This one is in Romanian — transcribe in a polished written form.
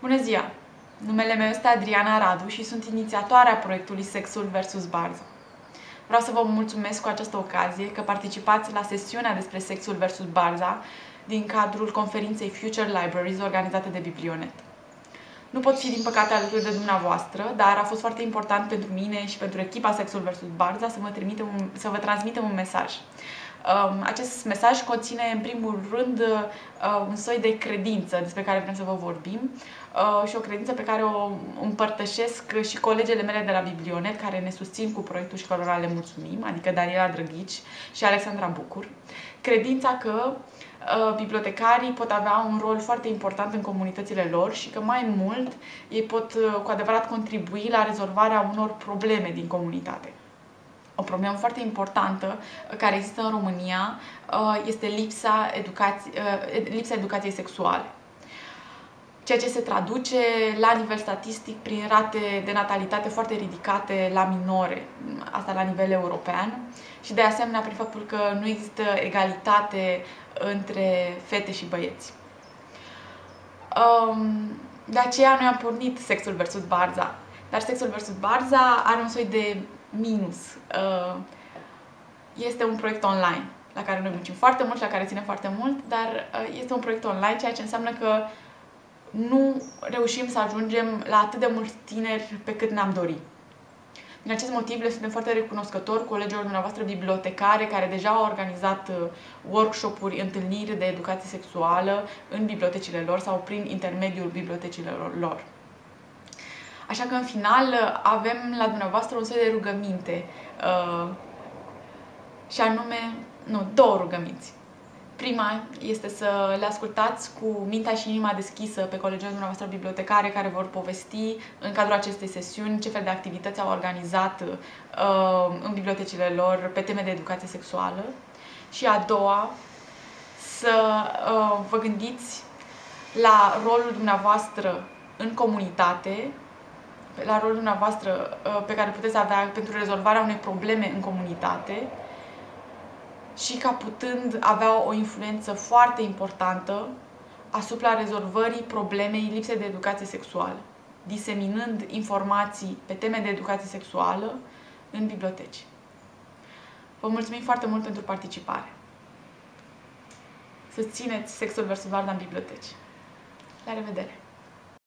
Bună ziua! Numele meu este Adriana Radu și sunt inițiatoarea proiectului Sexul vs. Barza. Vreau să vă mulțumesc cu această ocazie că participați la sesiunea despre Sexul vs. Barza din cadrul conferinței Future Libraries organizate de Biblionet. Nu pot fi, din păcate, alături de dumneavoastră, dar a fost foarte important pentru mine și pentru echipa Sexul vs. Barza să vă transmitem un mesaj. Acest mesaj conține, în primul rând, un soi de credință despre care vrem să vă vorbim și o credință pe care o împărtășesc și colegele mele de la Biblionet, care ne susțin cu proiectul și cărora le mulțumim, adică Daniela Drăghici și Alexandra Bucur. Credința că bibliotecarii pot avea un rol foarte important în comunitățile lor și că mai mult ei pot cu adevărat contribui la rezolvarea unor probleme din comunitate. O problemă foarte importantă care există în România este lipsa educației sexuale. Ceea ce se traduce la nivel statistic prin rate de natalitate foarte ridicate la minore, asta la nivel european, și de asemenea prin faptul că nu există egalitate între fete și băieți. De aceea noi am pornit Sexul vs. Barza, dar Sexul vs. Barza are un soi de minus. Este un proiect online la care noi muncim foarte mult și la care ținem foarte mult, dar este un proiect online, ceea ce înseamnă că nu reușim să ajungem la atât de mulți tineri pe cât ne-am dorit. Din acest motiv le suntem foarte recunoscători colegilor dumneavoastră bibliotecare care deja au organizat workshop-uri, întâlniri de educație sexuală în bibliotecile lor sau prin intermediul bibliotecilor lor. Așa că, în final, avem la dumneavoastră un soi de rugăminte și anume, două rugăminți. Prima este să le ascultați cu mintea și inima deschisă pe colegii dumneavoastră bibliotecare care vor povesti în cadrul acestei sesiuni ce fel de activități au organizat în bibliotecile lor pe teme de educație sexuală. Și a doua, să vă gândiți la rolul dumneavoastră în comunitate, la rolul dumneavoastră pe care puteți avea pentru rezolvarea unei probleme în comunitate și ca putând avea o influență foarte importantă asupra rezolvării problemei lipsei de educație sexuală, diseminând informații pe teme de educație sexuală în biblioteci. Vă mulțumim foarte mult pentru participare. Susțineți Sexul vs. Barza în biblioteci. La revedere!